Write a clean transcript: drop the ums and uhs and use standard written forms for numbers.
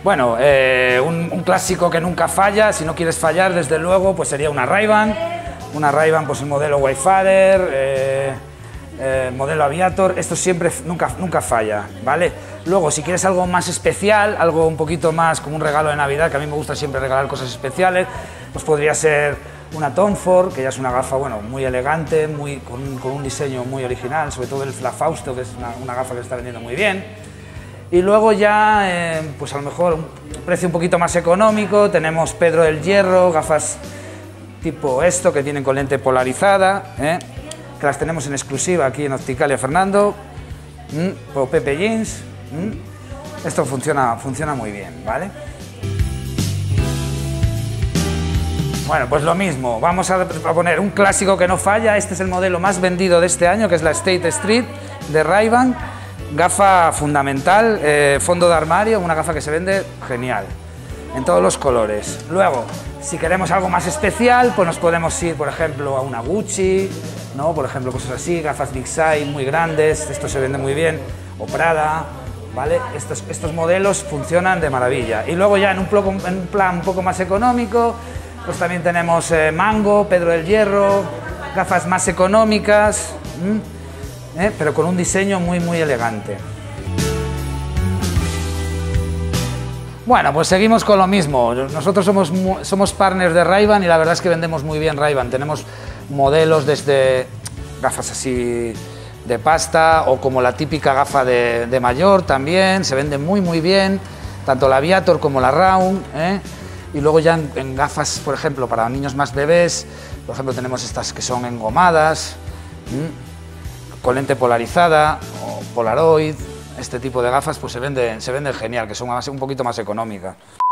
Bueno, un clásico que nunca falla, si no quieres fallar, desde luego, pues sería una Ray-Ban, pues el modelo Wayfarer, modelo Aviator, esto siempre, nunca falla, ¿vale? Luego, si quieres algo más especial, algo un poquito más como un regalo de Navidad, que a mí me gusta siempre regalar cosas especiales, pues podría ser una Tom Ford, que ya es una gafa, bueno, muy elegante, con un diseño muy original, sobre todo la Fausto, que es una gafa que se está vendiendo muy bien. Y luego ya, pues a lo mejor un precio un poquito más económico, tenemos Pedro del Hierro, gafas tipo esto, que vienen con lente polarizada, que las tenemos en exclusiva aquí en Opticalia Fernando, o Pepe Jeans. Esto funciona muy bien, ¿vale? Bueno, pues lo mismo, vamos a poner un clásico que no falla. Este es el modelo más vendido de este año, que es la State Street de Ray-Ban. Gafa fundamental, fondo de armario, una gafa que se vende genial, en todos los colores. Luego, si queremos algo más especial, pues nos podemos ir, por ejemplo, a una Gucci, ¿no? Por ejemplo, cosas así, gafas Big Size muy grandes, esto se vende muy bien, o Prada, ¿vale? Estos modelos funcionan de maravilla. Y luego ya en un plan un poco más económico, pues también tenemos Mango, Pedro del Hierro, gafas más económicas, pero con un diseño muy elegante. Bueno, pues seguimos con lo mismo. Nosotros somos partners de Ray-Ban y la verdad es que vendemos muy bien Ray-Ban. Tenemos modelos desde gafas así de pasta o como la típica gafa de mayor también, se venden muy bien, tanto la Aviator como la Round, Y luego ya en gafas, por ejemplo, para niños más bebés, por ejemplo, tenemos estas que son engomadas, con lente polarizada o Polaroid. Este tipo de gafas pues se venden genial, que son un poquito más económicas.